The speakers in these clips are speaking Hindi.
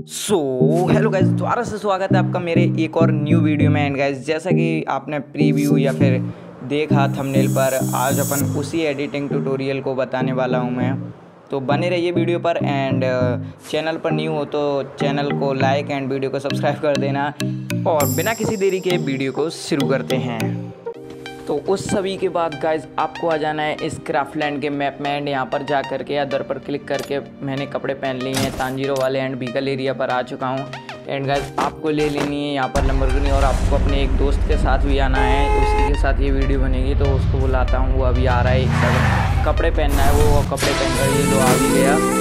सो हेलो गाइज, दोबारा से स्वागत है आपका मेरे एक और न्यू वीडियो में। एंड गाइज, जैसा कि आपने प्रीव्यू या फिर देखा थंबनेल पर, आज अपन उसी एडिटिंग ट्यूटोरियल को बताने वाला हूं मैं। तो बने रहिए वीडियो पर। एंड चैनल पर न्यू हो तो चैनल को लाइक एंड वीडियो को सब्सक्राइब कर देना। और बिना किसी देरी के वीडियो को शुरू करते हैं। तो उस सभी के बाद गाइज आपको आ जाना है इस क्राफ्टलैंड के मैप में। एंड यहाँ पर जा करके अदर पर क्लिक करके मैंने कपड़े पहन लिए हैं तांजीरो वाले। एंड व्हीकल एरिया पर आ चुका हूँ। एंड गाइज आपको ले लेनी है यहाँ पर लंबरगिनी, और आपको अपने एक दोस्त के साथ भी आना है। उसी के साथ ये वीडियो बनेगी तो उसको बुलाता हूँ, वो अभी आ रहा है। एक सेकंड, कपड़े पहनना है वो कपड़े पहन कर ये तो आ भी गया।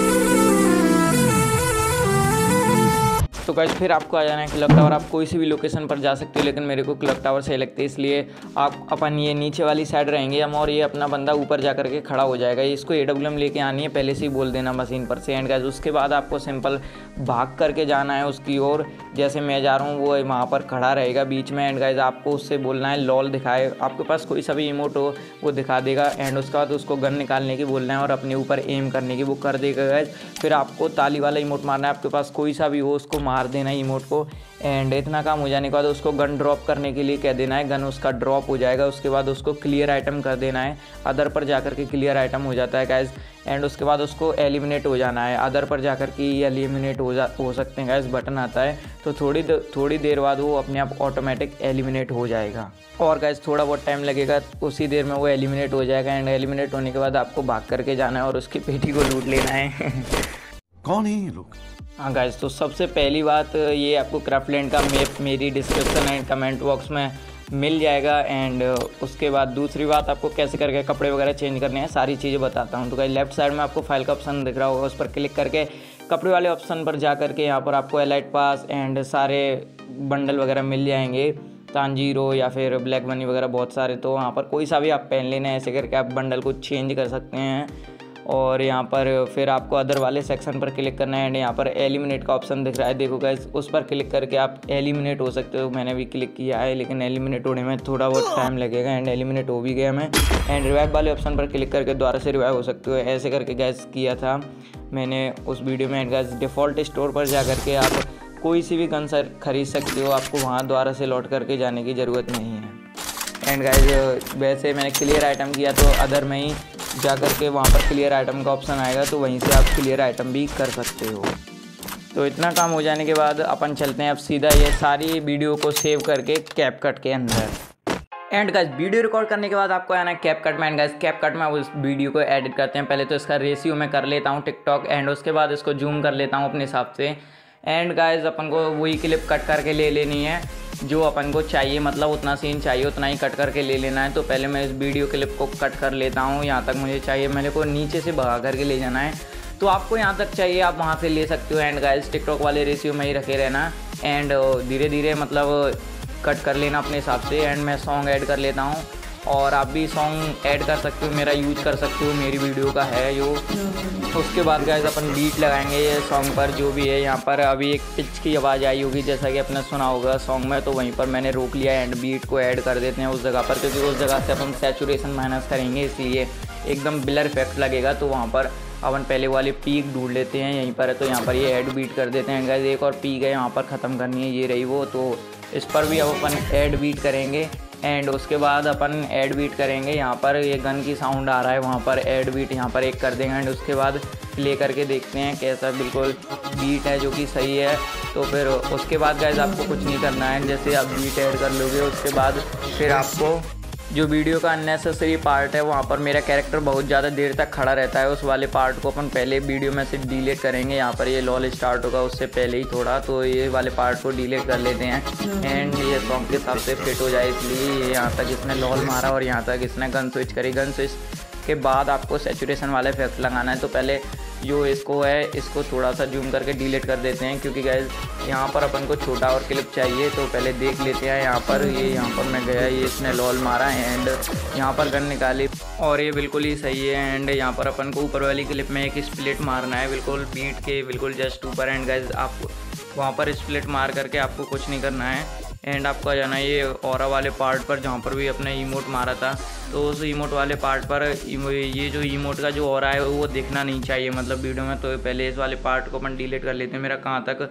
तो गाइस फिर आपको आ जाना है क्लॉक टावर। आप कोई सी भी लोकेशन पर जा सकते हो, लेकिन मेरे को क्लॉक टावर सही लगती है, इसलिए आप अपन ये नीचे वाली साइड रहेंगे हम, और ये अपना बंदा ऊपर जा करके खड़ा हो जाएगा। इसको AWM लेके आनी है, पहले से ही बोल देना मशीन पर से। एंड गाइस उसके बाद आपको सिंपल भाग करके जाना है उसकी ओर। जैसे मैं जा रहा हूँ वो वहाँ पर खड़ा रहेगा बीच में। एंड गाइस आपको उससे बोलना है लॉल दिखाए। आपके पास कोई सा भी इमोट हो वो दिखा देगा। एंड उसके बाद उसको गन निकालने की बोलना है और अपने ऊपर एम करने की, वो कर देगा गाइस। फिर आपको ताली वाला इमोट मारना है, आपके पास कोई सा भी हो उसको मार देना है इमोट को। एंड इतना काम हो जाने के बाद उसको गन ड्रॉप करने के लिए कह देना है, गन उसका ड्रॉप हो जाएगा। उसके बाद उसको क्लियर आइटम कर देना है। अदर पर जाकर के क्लियर आइटम हो जाता है गाइस। एंड उसके बाद उसको एलिमिनेट हो जाना है। अदर पर जाकर के एलिमिनेट हो सकते हैं गाइस, बटन आता है तो थोड़ी देर बाद वो अपने आप ऑटोमेटिक एलिमिनेट हो जाएगा। और गाइस थोड़ा बहुत टाइम लगेगा, उसी देर में वो एलिमिनेट हो जाएगा। एंड एलिमिनेट होने के बाद आपको भाग करके जाना है और उसकी पेटी को लूट लेना है। कौन है ये लोग? हाँ गाइस, तो सबसे पहली बात ये आपको क्राफ्टलैंड का मैप मेरी डिस्क्रिप्शन एंड कमेंट बॉक्स में मिल जाएगा। एंड उसके बाद दूसरी बात, आपको कैसे करके कपड़े वगैरह चेंज करने हैं सारी चीज़ें बताता हूँ। तो गाइस लेफ्ट साइड में आपको फाइल का ऑप्शन दिख रहा होगा, उस पर क्लिक करके कपड़े वाले ऑप्शन पर जा करके यहाँ पर आपको एलाइट पास एंड सारे बंडल वगैरह मिल जाएंगे, तांजीरो या फिर ब्लैक मनी वगैरह बहुत सारे। तो वहाँ पर कोई सा भी आप पहन लेना है, ऐसे करके आप बंडल को चेंज कर सकते हैं। और यहाँ पर फिर आपको अदर वाले सेक्शन पर क्लिक करना है। एंड यहाँ पर एलिमिनेट का ऑप्शन दिख रहा है, देखो गाइस, उस पर क्लिक करके आप एलिमिनेट हो सकते हो। मैंने भी क्लिक किया है, लेकिन एलिमिनेट होने में थोड़ा बहुत टाइम लगेगा। एंड एलिमिनेट हो भी गया मैं। एंड रिवाइव वाले ऑप्शन पर क्लिक करके दोबारा से रिवाइव हो सकते हो। ऐसे करके गाइस किया था मैंने उस वीडियो में। एंड गाइस डिफ़ॉल्ट स्टोर पर जा करके आप कोई सी भी गन खरीद सकते हो, आपको वहाँ दोबारा से लौट करके जाने की ज़रूरत नहीं है। एंड गाइस वैसे मैंने क्लियर आइटम किया तो अदर में ही जा करके वहाँ पर क्लियर आइटम का ऑप्शन आएगा, तो वहीं से आप क्लियर आइटम भी कर सकते हो। तो इतना काम हो जाने के बाद अपन चलते हैं अब सीधा ये सारी वीडियो को सेव करके कैपकट के अंदर। एंड गाइस वीडियो रिकॉर्ड करने के बाद आपको आना है कैपकट में। एंड गाइस कैपकट में उस वीडियो को एडिट करते हैं। पहले तो इसका रेशियो मैं कर लेता हूँ टिकटॉक, एंड उसके बाद इसको जूम कर लेता हूँ अपने हिसाब से। एंड गाइस अपन को वही क्लिप कट करके ले लेनी है जो अपन को चाहिए, मतलब उतना सीन चाहिए उतना ही कट करके ले लेना है। तो पहले मैं इस वीडियो क्लिप को कट कर लेता हूँ, यहाँ तक मुझे चाहिए। मेरे को नीचे से भगा करके ले जाना है, तो आपको यहाँ तक चाहिए आप वहाँ से ले सकते हो। एंड गाइस टिकटॉक वाले रेशियो में ही रखे रहना। एंड धीरे धीरे मतलब कट कर लेना अपने हिसाब से। एंड मैं सॉन्ग ऐड कर लेता हूँ, और आप भी सॉन्ग ऐड कर सकते हो, मेरा यूज कर सकते हो, मेरी वीडियो का है जो। उसके बाद गाइस अपन बीट लगाएंगे ये सॉन्ग पर जो भी है। यहाँ पर अभी एक पिच की आवाज़ आई होगी जैसा कि आपने सुना होगा सॉन्ग में, तो वहीं पर मैंने रोक लिया। एंड बीट को ऐड कर देते हैं उस जगह पर, क्योंकि उस जगह से अपन सैचुरेशन माइनस करेंगे, इसलिए एकदम ब्लर इफेक्ट लगेगा। तो वहाँ पर अपन पहले वाली पीक ढूंढ लेते हैं, यहीं पर है तो यहाँ पर ये ऐड बीट कर देते हैं। गाइस एक और पीक है यहाँ पर ख़त्म करनी है, ये रही वो, तो इस पर भी अब अपन ऐड बीट करेंगे। एंड उसके बाद अपन ऐड बीट करेंगे, यहाँ पर ये गन की साउंड आ रहा है, वहाँ पर ऐड बीट यहाँ पर एक कर देंगे। एंड उसके बाद प्ले करके देखते हैं कैसा बिल्कुल बीट है जो कि सही है। तो फिर उसके बाद गाइस आपको कुछ नहीं करना है, जैसे आप बीट ऐड कर लोगे उसके बाद फिर आपको जो वीडियो का अननेसेसरी पार्ट है वहाँ पर मेरा कैरेक्टर बहुत ज़्यादा देर तक खड़ा रहता है, उस वाले पार्ट को अपन पहले वीडियो में से डिलीट करेंगे। यहाँ पर ये लॉल स्टार्ट होगा उससे पहले ही थोड़ा, तो ये वाले पार्ट को डिलीट कर लेते हैं। एंड ये सॉन्ग के हिसाब से फिट हो जाए, इसलिए यहाँ तक इसने लॉल मारा और यहाँ तक इसने गन स्विच करी। गन स्विच के बाद आपको सैचुरेशन वाला इफेक्ट लगाना है। तो पहले जो इसको है इसको थोड़ा सा जूम करके डिलीट कर देते हैं, क्योंकि गाइस यहाँ पर अपन को छोटा और क्लिप चाहिए। तो पहले देख लेते हैं यहाँ पर यहाँ पर मैं गया, ये इसने लॉल मारा एंड यहाँ पर गन निकाली और ये बिल्कुल ही सही है। एंड यहाँ पर अपन को ऊपर वाली क्लिप में एक स्प्लिट मारना है, बिल्कुल बीट के बिल्कुल जस्ट ऊपर। एंड गाइस आप वहाँ पर स्प्लिट मार करके आपको कुछ नहीं करना है। एंड आपको आ जाना है ये ऑरा वाले पार्ट पर, जहाँ पर भी अपने इमोट मारा था। तो उस इमोट वाले पार्ट पर ये जो इमोट का जो ऑरा है वो दिखना नहीं चाहिए मतलब वीडियो में। तो पहले इस वाले पार्ट को अपन डिलीट कर लेते हैं। मेरा कहाँ तक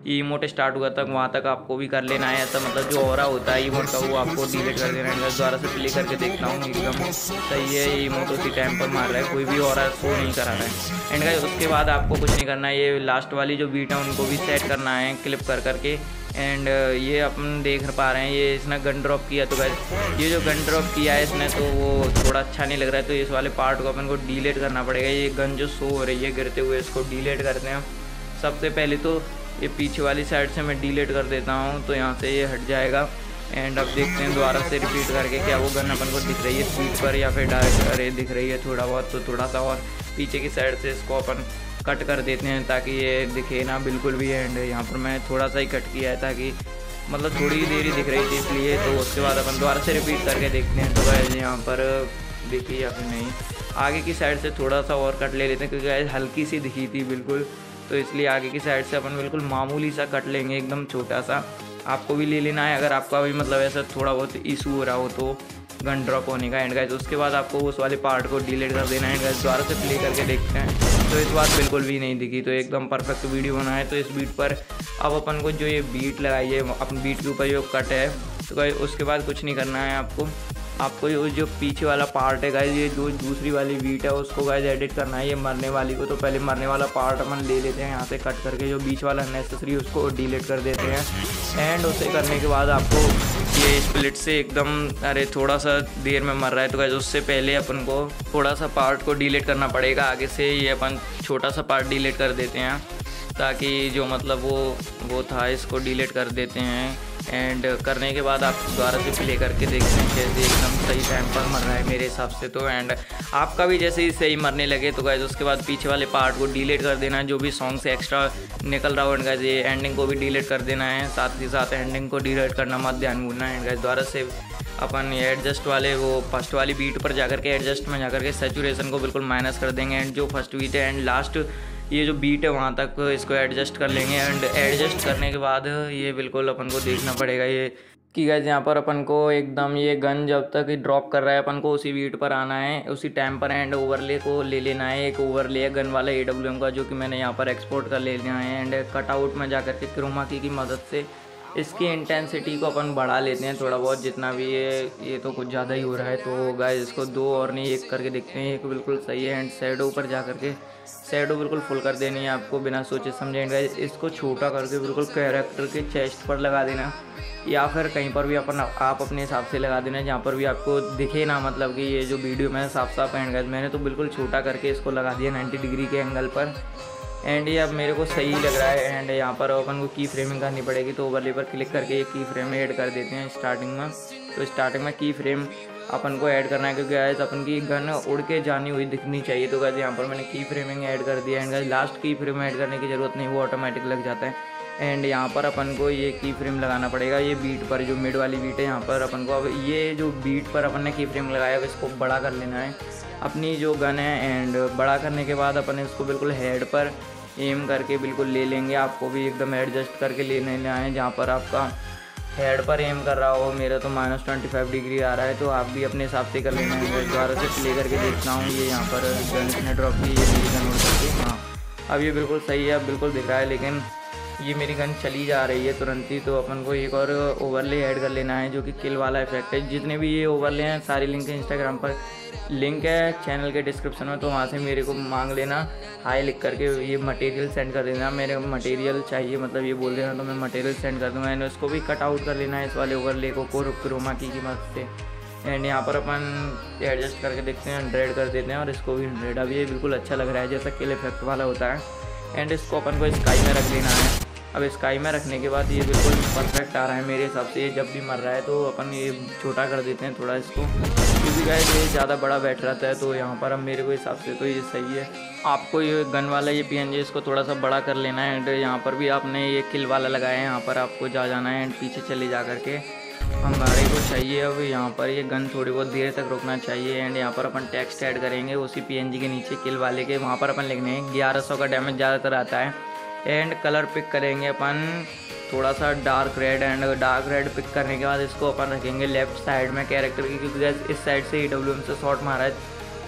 ये इमोट स्टार्ट हुआ तक वहाँ तक आपको भी कर लेना है ऐसा, मतलब जो ऑरा होता है इमोट का वो आपको डिलीट कर देना है। दोबारा से प्ले करके देखता हूँ, एकदम सही है, ये इमोट उसी टाइम पर मार रहा है, कोई भी ऑरा शो नहीं करा रहा है। एंड गाइस उसके बाद आपको कुछ नहीं करना है, ये लास्ट वाली जो बीट है उनको भी सेट करना है क्लिप कर करके। एंड ये अपन देख पा रहे हैं ये इसने गन ड्रॉप किया, तो गाइस ये जो गन ड्रॉप किया है इसने तो वो थोड़ा अच्छा नहीं लग रहा है, तो इस वाले पार्ट को अपन को डिलीट करना पड़ेगा। ये गन जो शो हो रही है गिरते हुए इसको डिलीट करते हैं। सबसे पहले तो ये पीछे वाली साइड से मैं डिलीट कर देता हूँ, तो यहाँ से ये हट जाएगा। एंड अब देखते हैं दोबारा से रिपीट करके क्या वो गन अपन को दिख रही है स्पीड पर या फिर डायरेक्ट, अरे दिख रही है थोड़ा बहुत, तो थोड़ा सा और पीछे की साइड से इसको अपन कट कर देते हैं ताकि ये दिखे ना बिल्कुल भी। एंड यहाँ पर मैं थोड़ा सा ही कट किया है ताकि मतलब थोड़ी ही देर ही दिख रही थी इसलिए, तो उसके बाद अपन दोबारा से रिपीट करके देखते हैं। तो गाइस यहाँ पर देखिए या फिर नहीं, आगे की साइड से थोड़ा सा और कट ले लेते हैं क्योंकि गाइस हल्की सी दिखी थी बिल्कुल, तो इसलिए आगे की साइड से अपन बिल्कुल मामूली सा कट लेंगे, एकदम छोटा सा। आपको भी ले लेना है अगर आपका भी मतलब ऐसा थोड़ा बहुत इशू हो रहा हो तो गन ड्रॉप होने का। एंड गाइस उसके बाद आपको उस वाले पार्ट को डिलीट कर देना है। एंड गाइस दोबारा से प्ले करके देखते हैं, तो इस बात बिल्कुल भी नहीं दिखी, तो एकदम परफेक्ट वीडियो बना है। तो इस बीट पर अब अपन को जो ये बीट लगाई है अपन बीट के ऊपर जो कट है, तो गाइस उसके बाद कुछ नहीं करना है आपको जो पीछे वाला पार्ट है गाइस, ये जो दूसरी वाली बीट है उसको गाइस एडिट करना है, ये मरने वाली को। तो पहले मरने वाला पार्ट अपन ले लेते हैं यहाँ से कट करके, जो बीच वाला नेसेसरी उसको डिलीट कर देते हैं। एंड उसे करने के बाद आपको ये स्प्लिट से एकदम, अरे थोड़ा सा देर में मर रहा है, तो गाइस उससे पहले अपन को थोड़ा सा पार्ट को डिलीट करना पड़ेगा आगे से। ये अपन छोटा सा पार्ट डिलीट कर देते हैं ताकि जो मतलब वो था इसको डिलीट कर देते हैं। एंड करने के बाद आप दोबारा से प्ले करके देखते हैं कैसे एकदम सही टाइम पर मर रहा है मेरे हिसाब से तो। एंड आपका भी जैसे ही सही मरने लगे तो गाइस उसके बाद पीछे वाले पार्ट को डिलीट कर देना है, जो भी सॉन्ग से एक्स्ट्रा निकल रहा हो। एंड गाइस ये एंडिंग को भी डिलीट कर देना है, साथ ही साथ एंडिंग को डिलीट करना मत ध्यान भूलना है। एंड गाइस दोबारा से अपन ये एडजस्ट वाले वो फर्स्ट वाली बीट पर जाकर के एडजस्ट में जाकर के सैचुरेशन को बिल्कुल माइनस कर देंगे। एंड जो फर्स्ट बीट है एंड लास्ट ये जो बीट है वहाँ तक इसको एडजस्ट कर लेंगे। एंड एडजस्ट करने के बाद ये बिल्कुल अपन को देखना पड़ेगा ये कि गाइस यहाँ पर अपन को एकदम ये गन जब तक ड्रॉप कर रहा है अपन को उसी बीट पर आना है उसी टाइम पर। एंड ओवरले को ले लेना है, एक ओवरले है गन वाला AWM का जो कि मैंने यहाँ पर एक्सपोर्ट कर लेना है। एंड कटआउट में जाकर के क्रोमा की मदद से इसकी इंटेंसिटी को अपन बढ़ा लेते हैं थोड़ा बहुत, जितना भी ये तो कुछ ज़्यादा ही हो रहा है। तो गाइस इसको 2 और नहीं 1 करके देखते हैं, एक बिल्कुल सही है। एंड शैडो पर जा करके शैडो बिल्कुल फुल कर देनी है आपको बिना सोचे समझे। गाइस इसको छोटा करके बिल्कुल कैरेक्टर के चेस्ट पर लगा देना या फिर कहीं पर भी आप अपने हिसाब से लगा देना जहाँ पर भी आपको दिखे ना, मतलब कि ये जो वीडियो में साफ साफ। एंड गाइस मैंने तो बिल्कुल छोटा करके इसको लगा दिया 90 डिग्री के एंगल पर। एंड ये अब मेरे को सही लग रहा है। एंड यहाँ पर अपन को की फ्रेमिंग करनी पड़ेगी, तो ओवरले पर क्लिक करके ये की फ्रेम ऐड कर देते हैं स्टार्टिंग में। तो स्टार्टिंग में की फ्रेम अपन को ऐड करना है क्योंकि गाइस अपन की गन उड़ के जानी हुई दिखनी चाहिए। तो गाइस यहाँ पर मैंने की फ्रेमिंग ऐड कर दिया। एंड गाइस लास्ट की फ्रेम ऐड करने की ज़रूरत नहीं, वो ऑटोमेटिक लग जाता है। एंड यहाँ पर अपन को ये की फ्रेम लगाना पड़ेगा, ये बीट पर जो मिड वाली बीट है यहाँ पर अपन को। अब ये जो बीट पर अपन ने की फ्रेम लगाया है इसको बड़ा कर लेना है अपनी जो गन है। एंड बड़ा करने के बाद अपन इसको बिल्कुल हेड पर एम करके बिल्कुल ले लेंगे। आपको भी एकदम एडजस्ट करके ले लेना है जहाँ पर आपका हेड पर एम कर रहा हो। मेरा तो -25 डिग्री आ रहा है, तो आप भी अपने हिसाब से कर लेना है। दोबारा से प्ले करके देखता हूँ ये यहाँ पर गन ने ड्रॉप की, ये मेरी गन हो सकती है। हाँ अब ये बिल्कुल सही है, अब बिल्कुल दिख रहा है, लेकिन ये मेरी गन चली जा रही है तुरंत ही। तो अपन को एक और ओवरले ऐड कर लेना है जो कि किल वाला इफेक्ट है। जितने भी ये ओवरले हैं सारी लिंक है इंस्टाग्राम पर, लिंक है चैनल के डिस्क्रिप्शन में, तो वहाँ से मेरे को मांग लेना, हाई लिख करके ये मटेरियल सेंड कर देना। मेरे को मटेरियल चाहिए, मतलब ये बोल देना तो मैं मटेरियल सेंड कर दूँगा। मैंने उसको भी कट आउट कर लेना है इस वाले ओवरले को क्रोमा की मदद से। एंड यहाँ पर अपन एडजस्ट करके देखते हैं 100 कर देते हैं और इसको भी 100। अब ये बिल्कुल अच्छा लग रहा है जैसा किल इफेक्ट वाला होता है। एंड इसको अपन को स्काई में रख लेना है। अब स्काई में रखने के बाद ये बिल्कुल परफेक्ट आ रहा है मेरे हिसाब से। ये जब भी मर रहा है तो अपन ये छोटा कर देते हैं थोड़ा इसको, क्योंकि गाइस ये ज़्यादा बड़ा बैठ रहता है। तो यहाँ पर अब मेरे को हिसाब से तो ये सही है। आपको ये गन वाला ये PNG इसको थोड़ा सा बड़ा कर लेना है। एंड यहाँ पर भी आपने ये किल वाला लगाया है, यहाँ पर आपको जाना है एंड पीछे चले जा करके हमारे को चाहिए। अब यहाँ पर ये गन थोड़ी बहुत देर तक रुकना चाहिए। एंड यहाँ पर अपन टेक्स्ट ऐड करेंगे उसी PNG के नीचे किल वाले के, वहाँ पर अपन लिखने हैं 1100 का डैमेज ज़्यादातर आता है। एंड कलर पिक करेंगे अपन थोड़ा सा dark red. And dark red pick करने के बाद इसको अपन रखेंगे लेफ्ट साइड में कैरेक्टर की, क्योंकि इस साइड से AWM से शॉट मारा है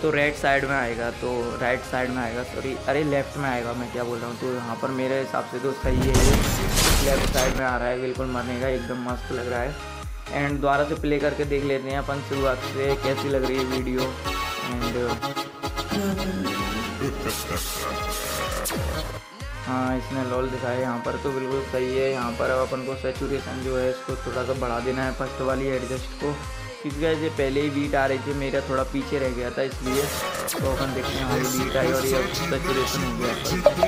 तो राइट साइड में आएगा, तो राइट साइड में आएगा, सॉरी अरे लेफ़्ट में आएगा, मैं क्या बोल रहा हूँ। तो यहाँ पर मेरे हिसाब से तो सही है, ये लेफ़्ट साइड में आ रहा है, बिल्कुल मरने का एकदम मस्त लग रहा है। एंड दोबारा से प्ले करके देख लेते हैं अपन शुरुआत से कैसी लग रही है वीडियो। एंड हाँ, इसने लॉल दिखाया यहाँ पर, तो बिल्कुल सही है। यहाँ पर अब अपन को सैचुरेशन जो है इसको थोड़ा सा बढ़ा देना है, फर्स्ट वाली एडजस्ट को, क्योंकि जैसे पहले ही बीट आ रही थी, मेरा थोड़ा पीछे रह गया था इसलिए। तो अपन देखते हैं हमारी बीट आई और ये सैचुरेशन हो गया।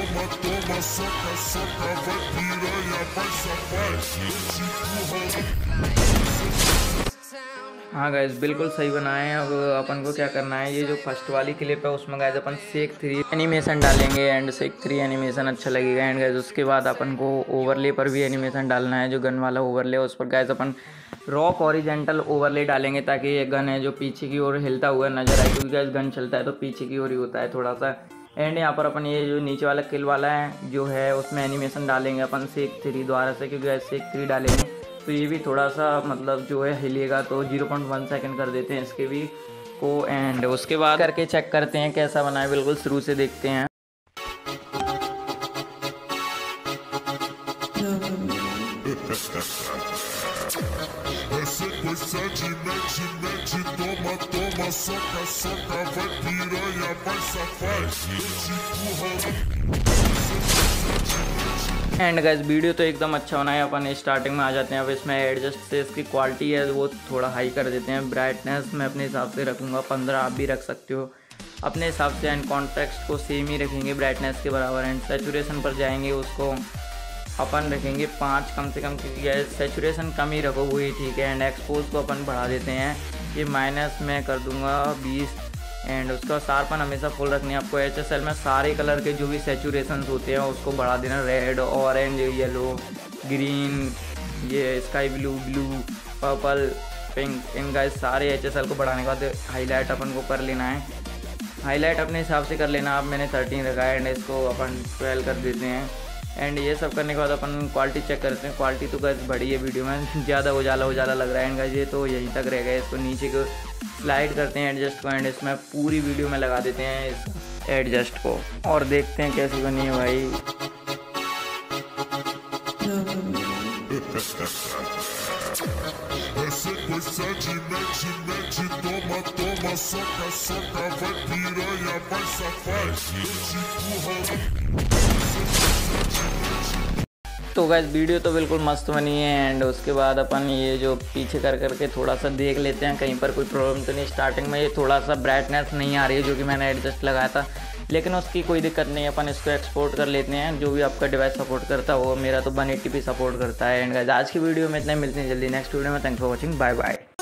हाँ गाइस, बिल्कुल सही बनाए हैं। अब अपन को क्या करना है, ये जो फर्स्ट वाली क्लिप है उसमें गाइस अपन सेक 3 एनिमेशन डालेंगे एंड सेक 3 एनिमेशन अच्छा लगेगा। एंड गाइस उसके बाद अपन को ओवरले पर भी एनिमेशन डालना है, जो गन वाला ओवरले उस पर गाइस अपन रॉक हॉरिजॉन्टल ओवरले डालेंगे, ताकि ये गन है जो पीछे की ओर हिलता हुआ नजर आए, क्योंकि गाइस गन चलता है तो पीछे की ओर ही होता है थोड़ा सा। एंड यहाँ पर अपन ये जो नीचे वाला किल वाला है जो है उसमें एनिमेशन डालेंगे अपन सेक 3 द्वारा से, क्योंकि गाइस सेक 3 डालेंगे तो ये भी थोड़ा सा मतलब जो है हिलेगा, तो 0.1 सेकंड कर देते हैं इसके भी को। एंड उसके बाद करके चेक करते हैं कैसा बना है, बिल्कुल शुरू से देखते हैं। एंड गाइस वीडियो तो एकदम अच्छा बना है। अपन स्टार्टिंग में आ जाते हैं, अब इसमें एडजस्ट से इसकी क्वालिटी है वो थोड़ा हाई कर देते हैं। ब्राइटनेस मैं अपने हिसाब से रखूँगा 15, आप भी रख सकते हो अपने हिसाब से। एंड कॉन्ट्रास्ट को सेम ही रखेंगे ब्राइटनेस के बराबर। एंड सैचुरेशन पर जाएंगे, उसको अपन रखेंगे 5 कम से कम, क्योंकि सैचुरेशन कम ही रखो वही ठीक है। एंड एक्सपोज को अपन बढ़ा देते हैं, ये माइनस में कर दूँगा 20। एंड उसका शार्पन हमेशा फुल रखनी है आपको। HSL में सारे कलर के जो भी सैचुरेशंस होते हैं उसको बढ़ा देना, रेड, ऑरेंज, येलो, ग्रीन, ये स्काई ब्लू, पर्पल, पिंक, इन गाइस सारे HSL को बढ़ाने के बाद हाईलाइट अपन को कर लेना है। हाईलाइट अपने हिसाब से कर लेना। अब मैंने 13 रखा है एंड इसको अपन 12 कर देते हैं। एंड ये सब करने के बाद अपन क्वालिटी चेक करते हैं। क्वालिटी तो गाइस बड़ी है वीडियो में, ज़्यादा उजाला लग रहा है। एंड गाइस ये तो यहीं तक रह गया, इसको नीचे को स्लाइड करते हैं एडजस्ट को। एंड इसमें पूरी वीडियो में लगा देते हैं इस एडजस्ट को और देखते हैं कैसी बनी है भाई। तो गाइस वीडियो तो बिल्कुल मस्त बनी है। एंड उसके बाद अपन ये जो पीछे करके थोड़ा सा देख लेते हैं कहीं पर कोई प्रॉब्लम तो नहीं। स्टार्टिंग में ये थोड़ा सा ब्राइटनेस नहीं आ रही है, जो कि मैंने एडजस्ट लगाया था, लेकिन उसकी कोई दिक्कत नहीं है। अपन इसको एक्सपोर्ट कर लेते हैं, जो भी आपका डिवाइस सपोर्ट करता है वो। मेरा तो 180p सपोर्ट करता है। एंड गाइस आज की वीडियो में इतना, मिलते हैं जल्दी नेक्स्ट वीडियो में। Thanks for watching, bye bye.